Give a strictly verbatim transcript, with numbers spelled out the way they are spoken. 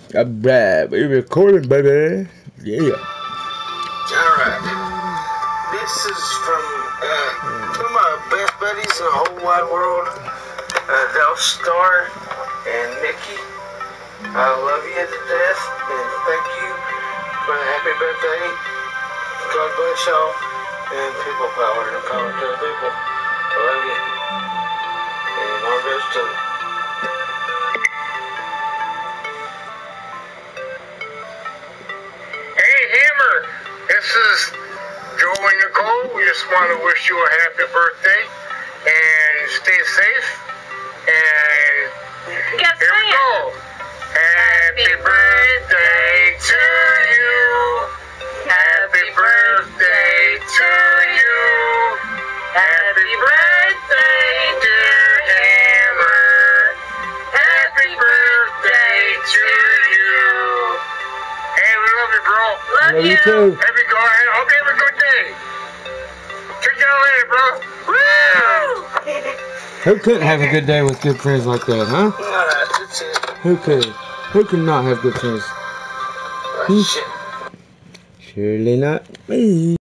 Alright, we're recording, baby. Yeah. Alright. This is from uh, two of my best buddies in the whole wide world. Uh, Del Star and Nikki. I love you to death and thank you for the happy birthday. God bless y'all. And people power and power to the people. I love you. And all goes to Hey Hammer, this is Joe and Nicole. We just want to wish you a happy birthday and stay safe. And Yes, here we go. Happy birthday to you. Happy birthday to you. Happy birthday, dear Hammer. Happy birthday to you. Hey, we love you, bro. Love, Love you you. too. Happy go ahead. Hope you have a good day. Check you out later, bro. Woo! Who couldn't have a good day with good friends like that, huh? Alright, that's it. Who could? Who could not have good friends? Alright, shit. Surely not me.